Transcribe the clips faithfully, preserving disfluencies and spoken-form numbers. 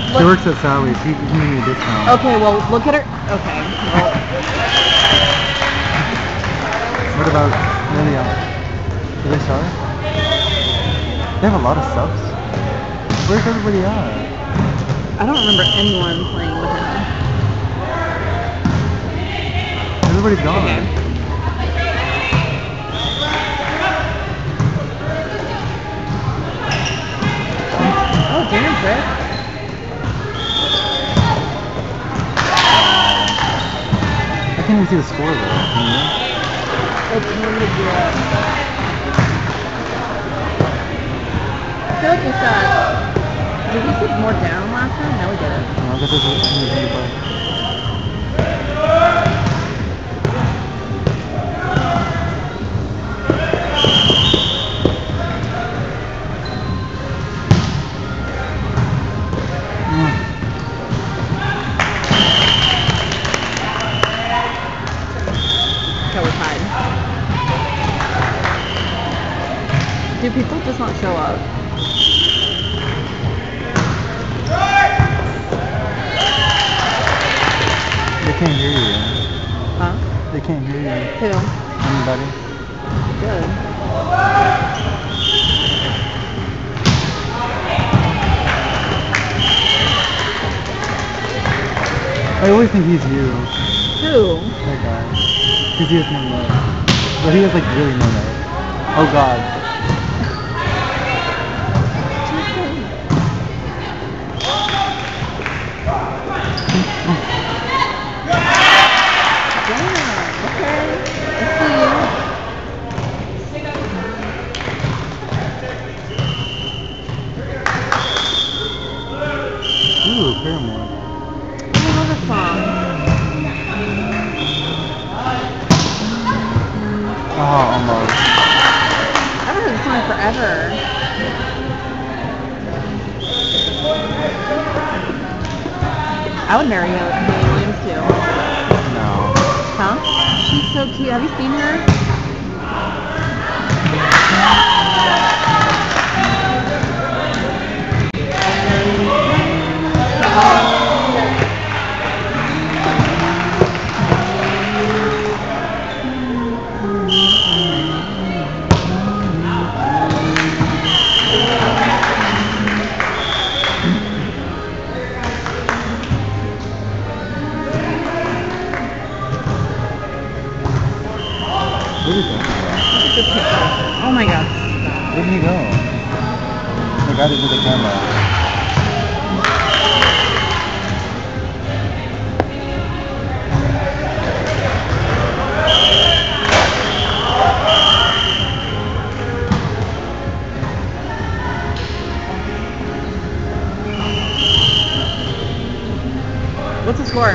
She works at Sally's. He can give me a discount. Okay, well, look at her. Okay. Well. What about Lilia? Do they start? They have a lot of subs. Where's everybody at? I don't remember anyone playing with him. Everybody's gone. Okay. Oh, damn, Chris. I can't even see the score though. Can you? It's really good. I feel like we said, did we sit more down last time? No, we didn't. No, I guess this is anything to play. Okay, we're tied. Do people just not show up? They can't hear you. Huh? They can't hear you. Who? Anybody? Good. I always think he's you. Who? That guy. Because he has no nose. But he has like really no nose. Oh god. Ooh, Paramore. I love that song. Oh, almost. I haven't heard this song in forever. I would marry Haley Williams too. No. Huh? She's so cute. Have you seen her? Where did that Oh my god. go? Where did he go? The guy that did the camera. What's the score?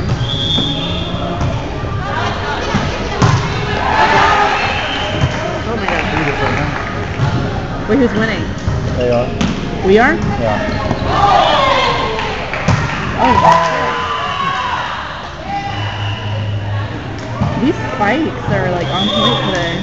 Oh my god. Wait, who's winning? They are. We are? Yeah. Oh. These spikes are like on point today.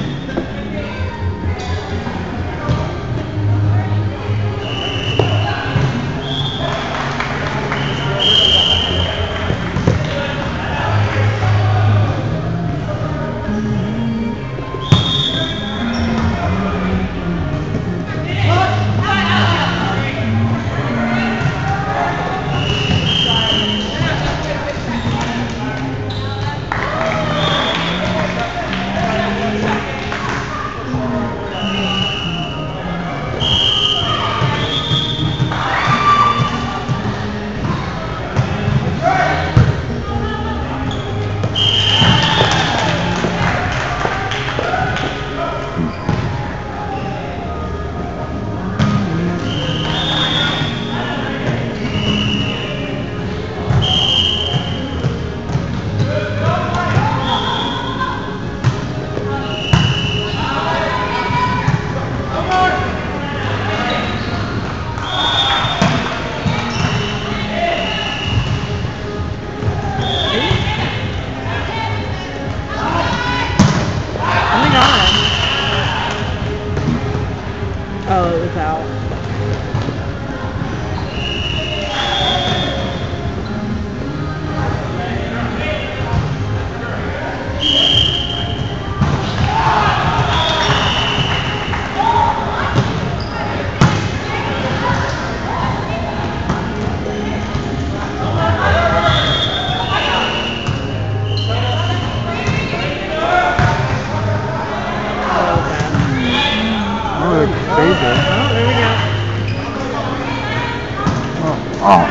Oh.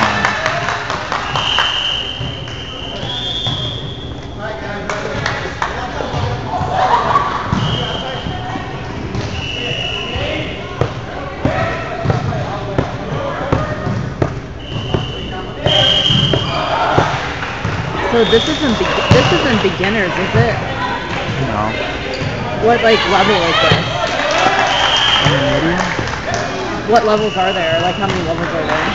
So this isn't be this isn't beginners, is it? No. What like level is this? Intermediate? What levels are there? Like how many levels are there?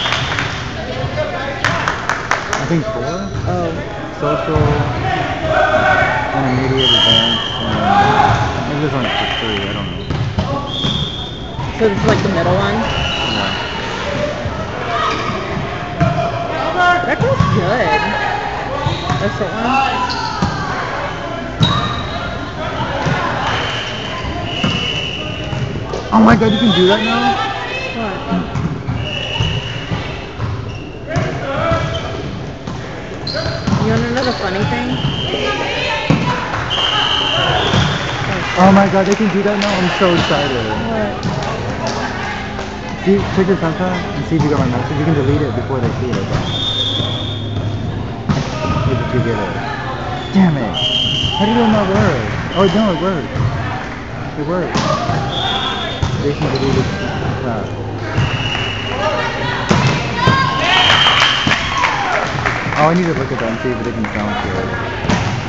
I think four. Oh. Social, intermediate, advanced, and maybe there's only three. I don't know. So this is like the middle one? Yeah. That feels good. That's the one. Oh my god, you can do that now? What? You wanna know the funny thing? Oh my god, they can do that now? I'm so excited. What? See, check your Snapchat and see if you got my message. You can delete it before they see it. Did you get it? Damn it! How did it not work? Oh no, it worked. It worked. They can delete it. Snapchat. Oh, I need to look at that and see if it can sound good.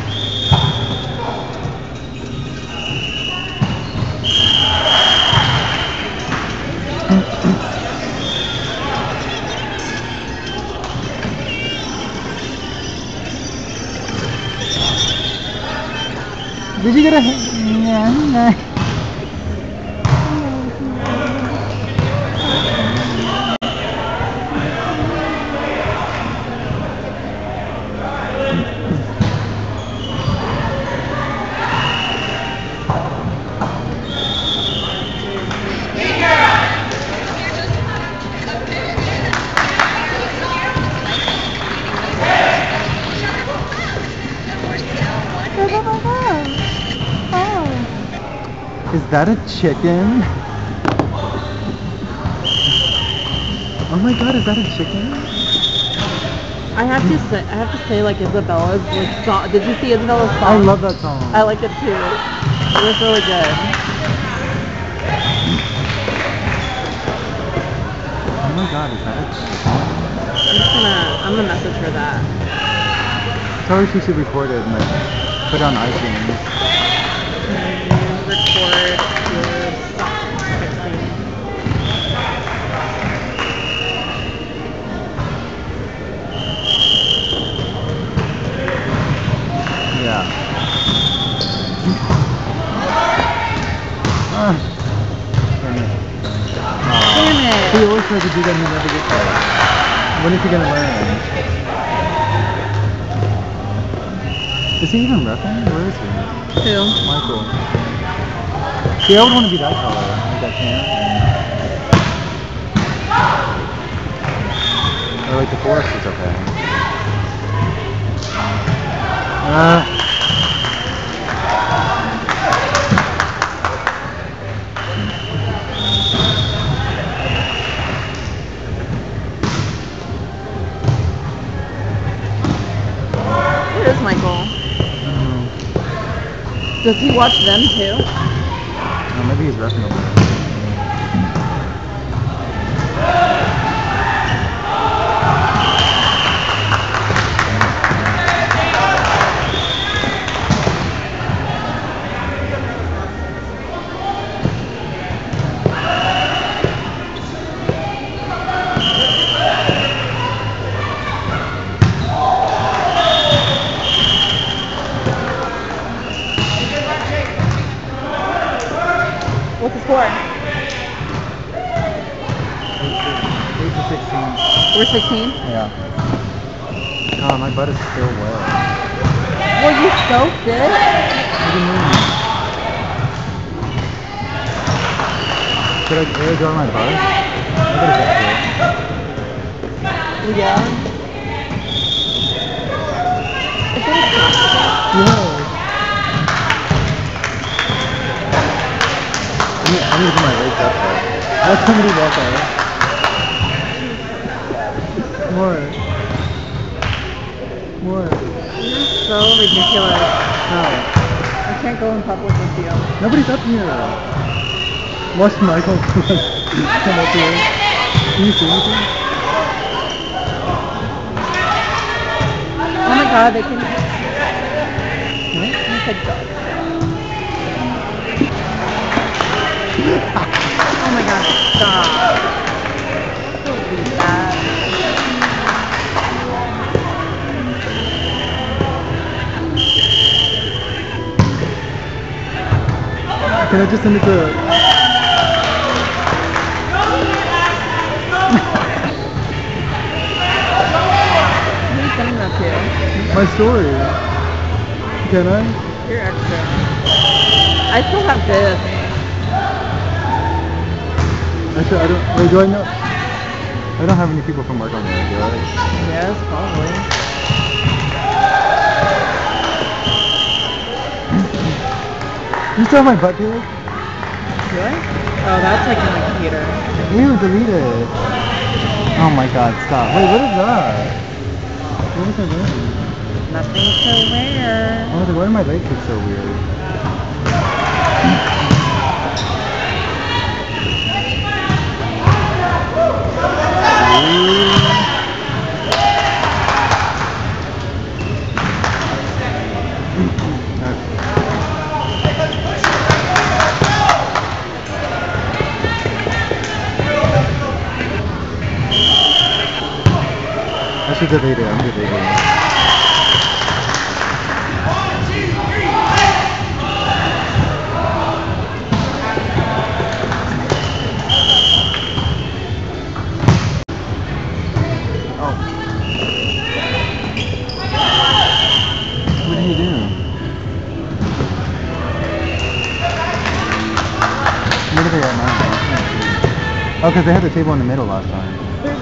Did you get a yeah, nah. Is that a chicken? Oh my god, is that a chicken? I have to say, I have to say, like Isabella's like song. Did you see Isabella's song? I love that song. I like it too. It was really good. Oh my god, is that a chicken? I'm just gonna, I'm gonna message her that. Tell her she should record it and like put it on iTunes. Record your song texting. Yeah. Ah. Damn it. Aw. Damn it. He always tries to do that and he never gets there. When is he gonna learn? Is he even repping? Where is he? Who? Michael. See, I would want to be that color, like that can. Or like the forest is okay. Uh. Where is Michael? Mm. Does he watch them too? Oh, maybe he's repping over there. What's the score? eight to sixteen. We're sixteen? Yeah. Oh, my butt is still wet. Well, you soaked it. What do you mean? Should I air dry my butt? I gotta get Yeah. Is it a it. Yeah. I need, I need to put my legs up there. Let somebody walk out. More. More. You're so ridiculous. No. I can't go in public with you. Nobody's up here. Watch Michael come up here. Can you see anything? Oh my god, they can... Huh? You said dog. Oh my god, stop. Don't do that. Can I just send it to... Who are you sending that to? My story. Can I? You're extra. I still have this. Actually, I don't... Wait, do I know? I don't have any people from work on there, do I? Yes, probably. You still have my butt pic? Really? Oh, that's like on my computer. Ew, delete it. Oh my god, stop. Wait, what is that? What is I wearing? Nothing to wear. I was like, why do my legs look so weird? I should delete it, I'm deleting it. Oh. What do you do? Where are they at now? Oh, because they had the table in the middle last time.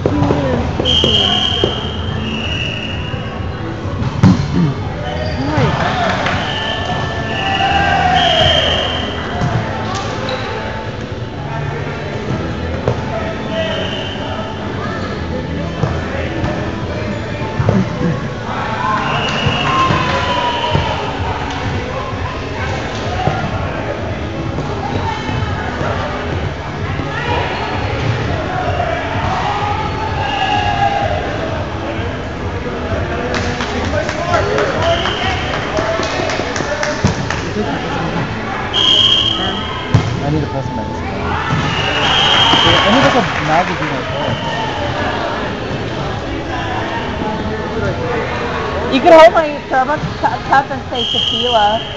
I need a press medicine. I need like a magazine or something. You could hold my Starbucks cu- cup and say tequila.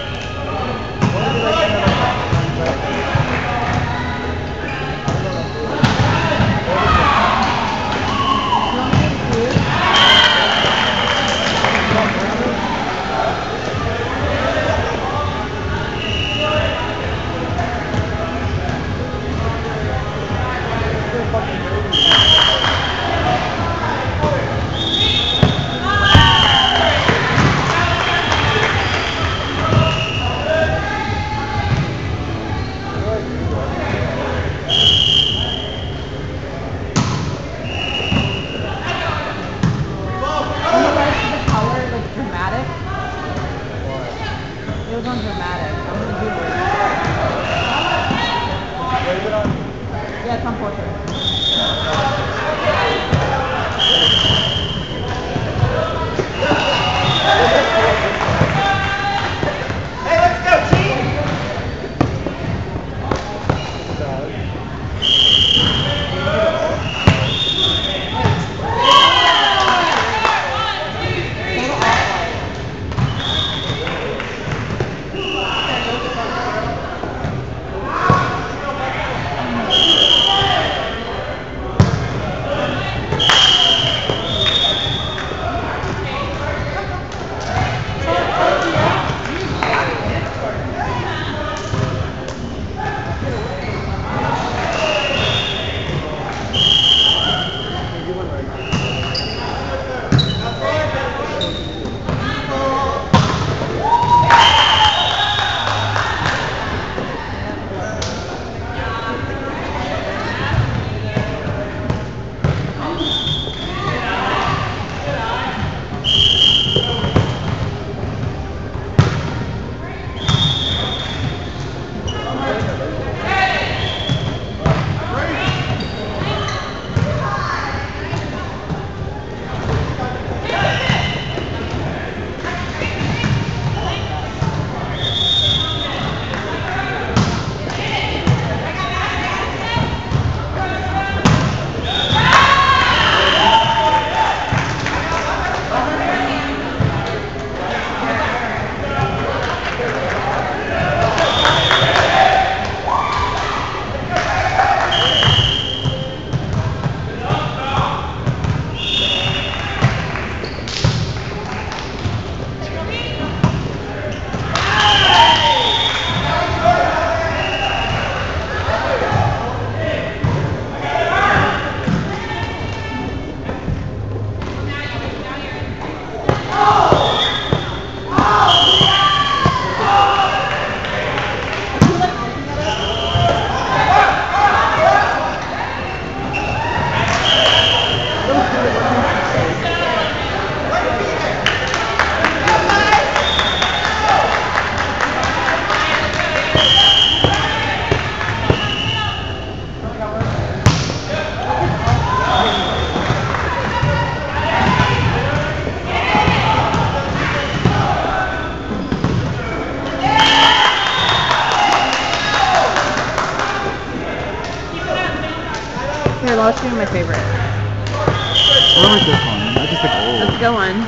my favorite. Or like this one. I just like old. Let's go on.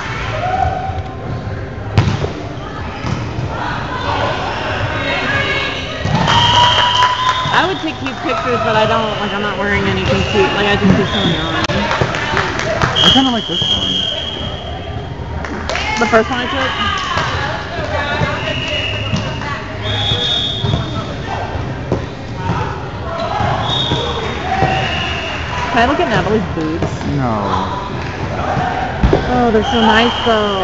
I would take cute pictures, but I don't, like, I'm not wearing anything cute. Like, I just do something on. I kind of like this one. The first one I took? Can I look at Natalie's boobs? No. Oh, they're so nice, though.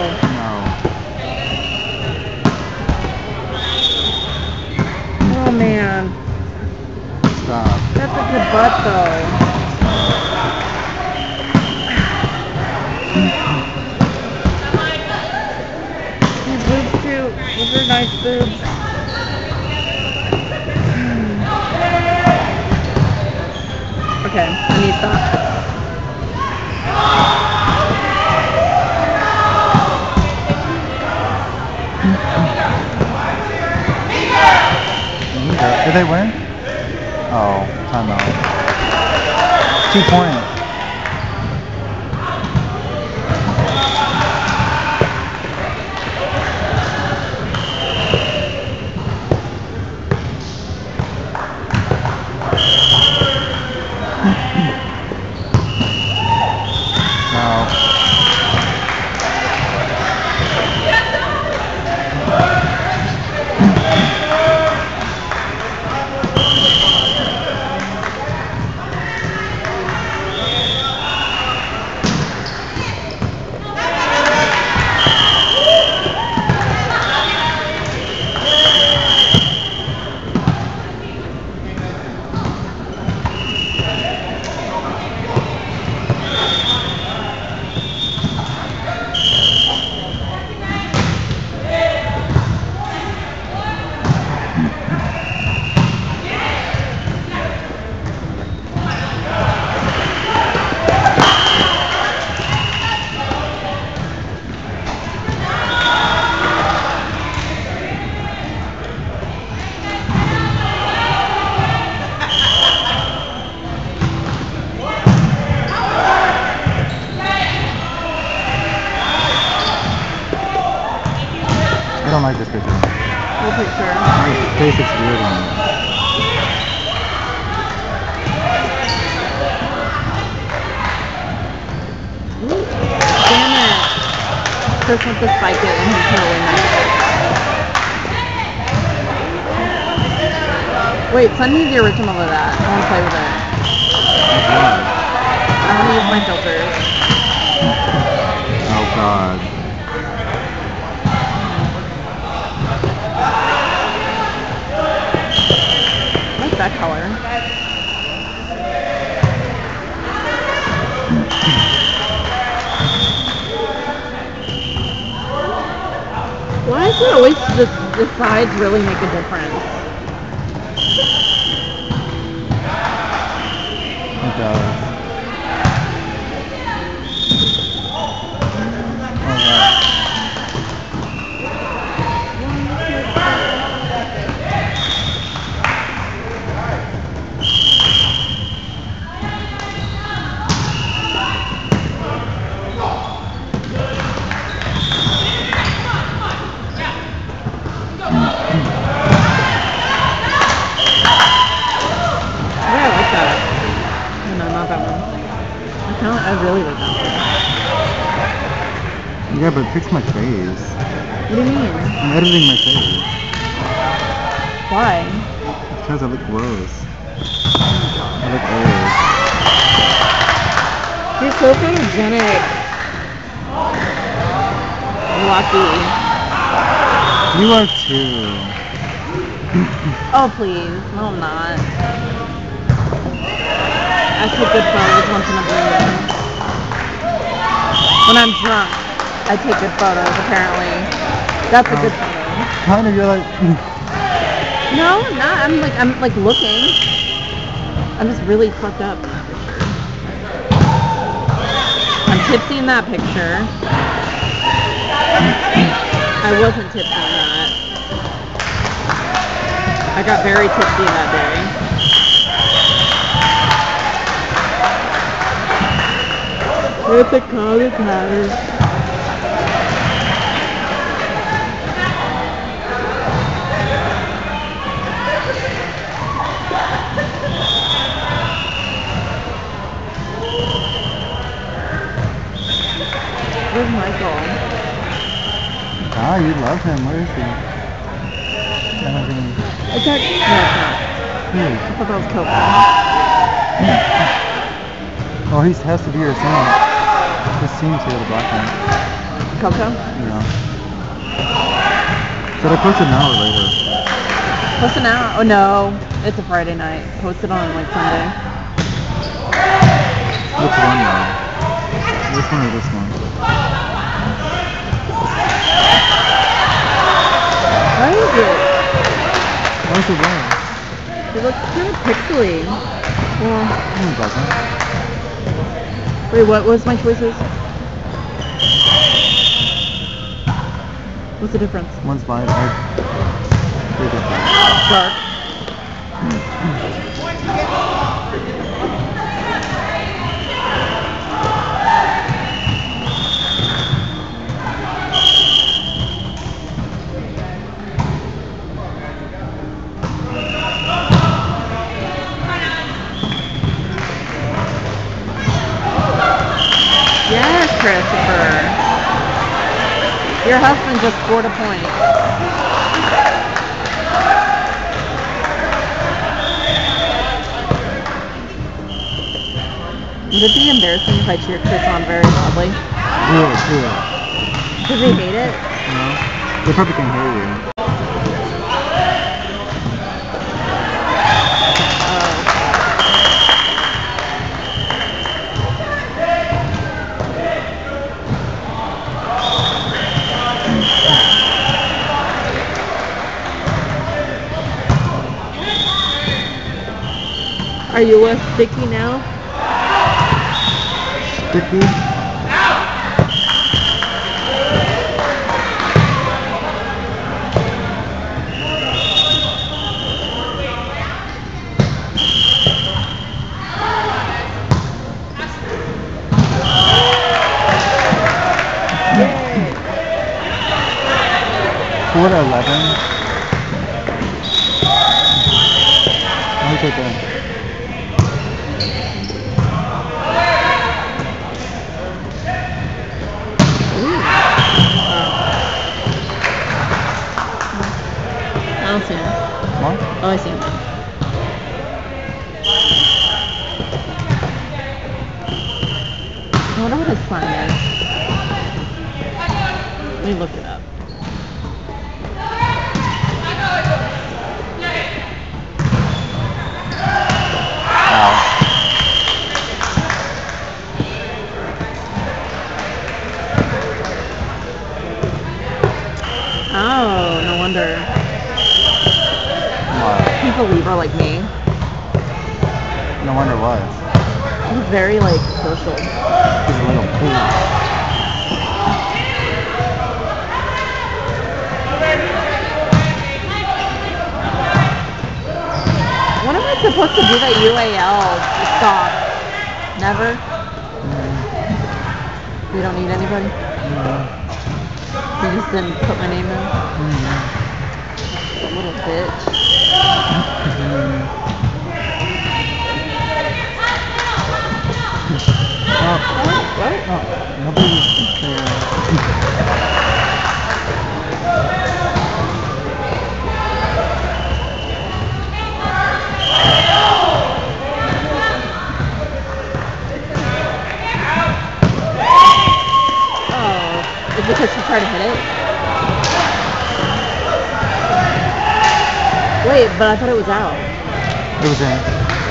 No. Oh, man. Stop. That's a good butt, though. These boobs, too. Those are nice boobs. Okay, I need that. Did they win? Oh, timeout. Two points. I don't like this picture. What picture? His face looks weird on it. Ooh, damn it. Chris wants to spike it and he's really nice. Wait, send me the original of that. I want to play with it. I want to use my filters. Oh god. I like that color. Why is it always the, the sides really make a difference? It does. Oh god. I really like that one. Yeah, but fix my face. What do you mean? I'm editing my face. Why? Because I look gross. I look old. You're so photogenic. Lucky. You are too. Oh, please. No, I'm not. I take good photos once in a blue moon. When I'm drunk, I take good photos, apparently. That's a Oh. good photo. Kind of, you're like... No, I'm not. I'm like, I'm like looking. I'm just really fucked up. I'm tipsy in that picture. I wasn't tipsy in that. I got very tipsy that day. It's a common pattern. Where's Michael? Ah, you love him. Where is he? I don't think. Is that? No, it's not. Who? I thought that was Coco. Oh, he has to be here soon. This seems here, the black one. Coco? Yeah. Should I post it now or later? Post it now? Oh no, it's a Friday night. Post it on like Sunday. Which one though? Which one or this one? Why is it? Why is it wrong? It looks kind of pixely. Well, No, it doesn't. wait, what was my choices? What's the difference? One's light, I... Pretty different. Dark. Yes, Christopher. Your husband just scored a point. Would it be embarrassing if I cheered Chris on very loudly? Do it, do it. Does he hate it? No? They probably can hear you. Are you less sticky now? Sticky? Four to eleven. Let me take that. I don't see him. What? Oh, I see him. I wonder what his sign is. Let me look it up. Oh, no wonder. What? He's a Libra like me. No wonder what. He's very like social. He's a little pig. When am I supposed to do that U A L stop? Never? Mm. We don't need anybody? Mm. You just didn't put my name in? Mm. Little bitch. Mm. Oh, What? oh, nobody's there. Is it because she tried to hit it? Wait, but I thought it was out. It was in.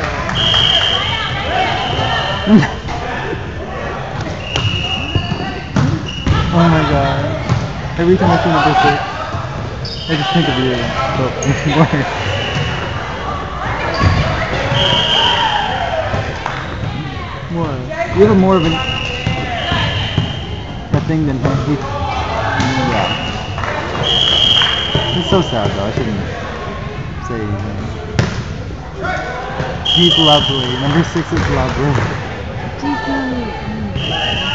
Oh my god. Every time I see number six, I just think of you. But it's worse. What? You have more of an a thing than him. He, yeah. It's so sad though. I shouldn't say anything. He's lovely. Number six is lovely. Jesus.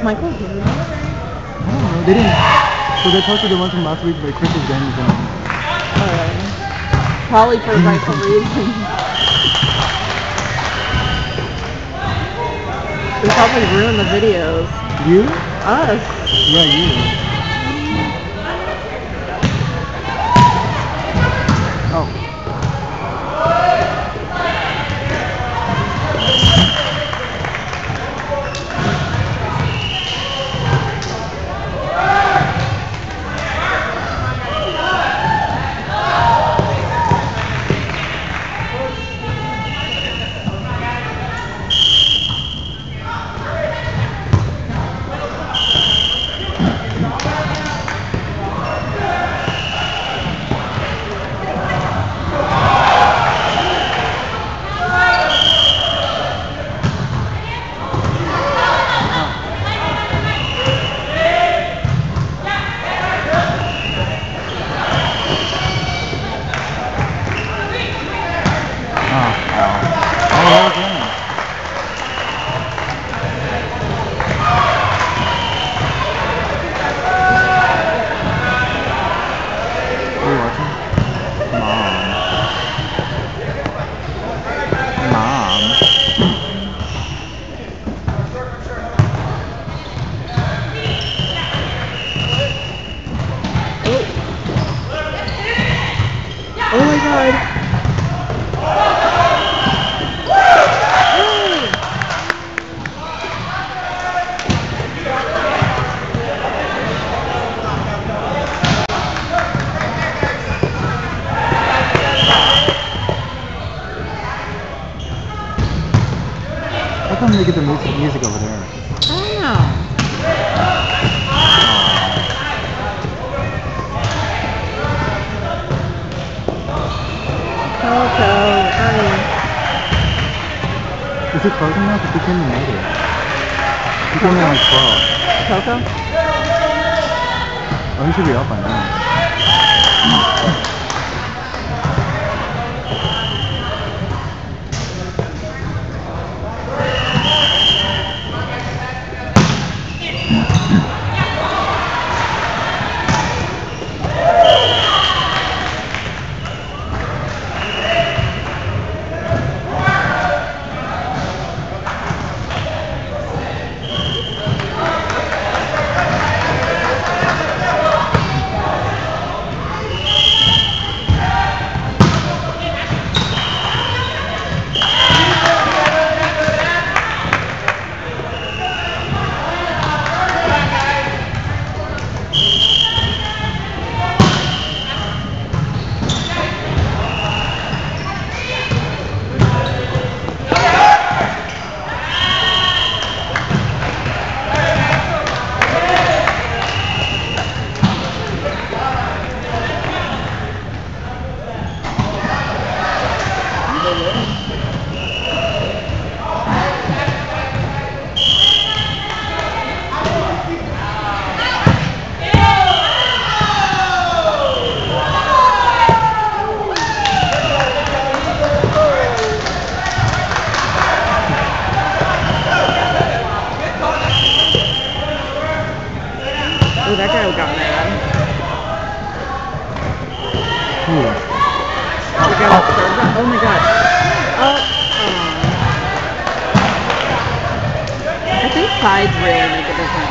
Michael here? I don't know. They didn't. So they posted the one from last week, but Chris is getting them. Alright. Probably for rightful reasons. We probably ruined the videos. You? Us. Yeah, you. Oh. Oh my god. How come they get the music, music over there? I don't know. Coco, hurry. Is it closing now? Because we came in later. We came in at like twelve. Coco? Oh, he should be up by now. Oh, that guy got mad. Who? The guy that served him? Oh my god. Oh, um, I think sides really make a difference.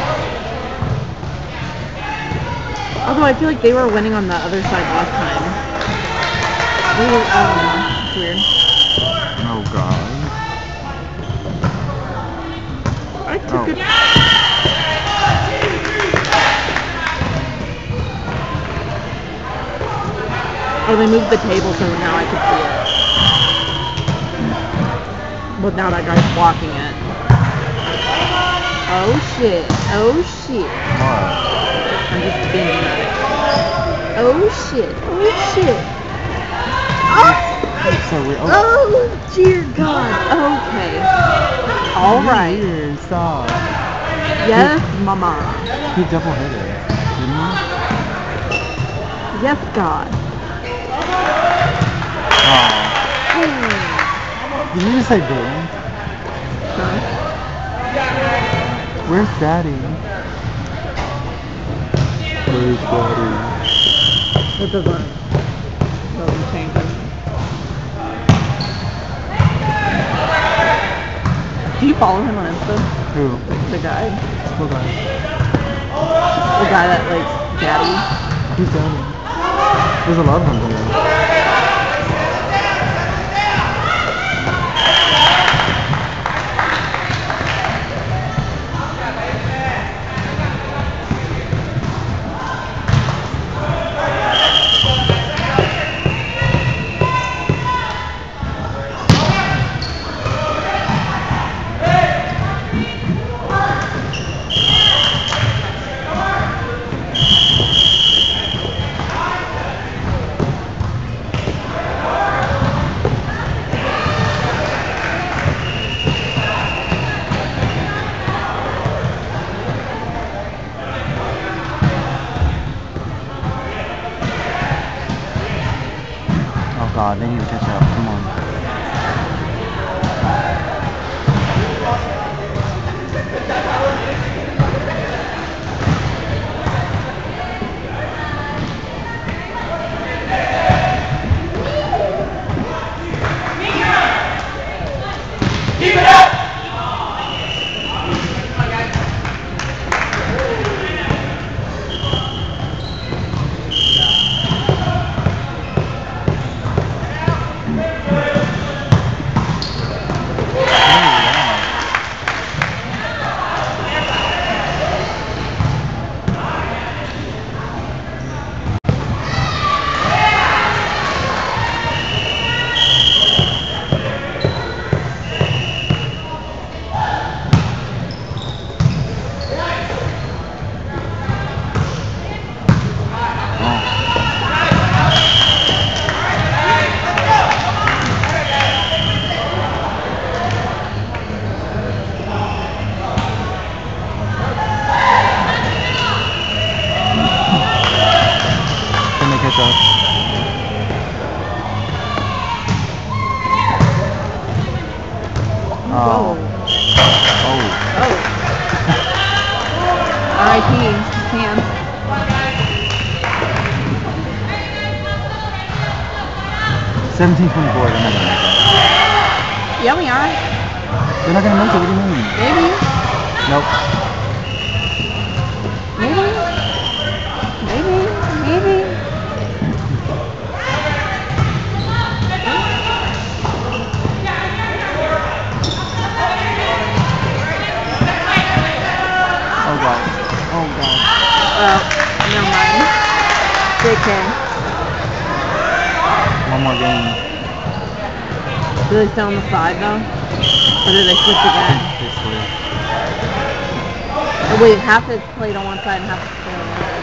Although I feel like they were winning on the other side last time. We were, um, it's weird. Oh god. I took Oh. it. Oh, they moved the table so now I can see it. But now that guy's blocking it. Oh shit. Oh shit. What? I'm just being dramatic. Oh shit. Oh shit. Oh, That's so weird. Oh, oh dear God. Okay. Alright. weird. Stop. Yes, mama. He double hit it. Didn't he? Yes, God. Aw. Did you just say boom? Huh? Where's Daddy? Where's Daddy? It doesn't, doesn't change it. Do you follow him on Insta? Who? The guy. What guy? The guy that likes Daddy. Who's Daddy? There's a lot of them there. Oh god, they need to catch up. Come on. Keep it up! Catch up. Oh. Oh. Oh. R I P Cam. seventeen twenty-four, they're not gonna make it. Yeah, we are. They're not gonna make it, what do you mean? Maybe. Nope. Maybe. Maybe. Maybe. Oh god. Oh god. Oh, never mind. J K. One more game. Do they stay on the side though? Or do they switch again? They switch. Oh, wait, half is played on one side and half is played on the other.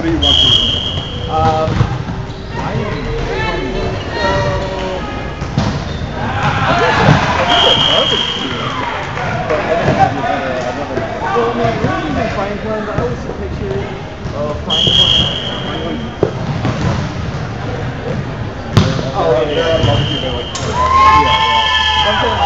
what are you watching? Um, I am. Well, I mean, we're using Franklin, but I always see pictures of Franklin. Oh, yeah, yeah. Barbecue, but like, Yeah.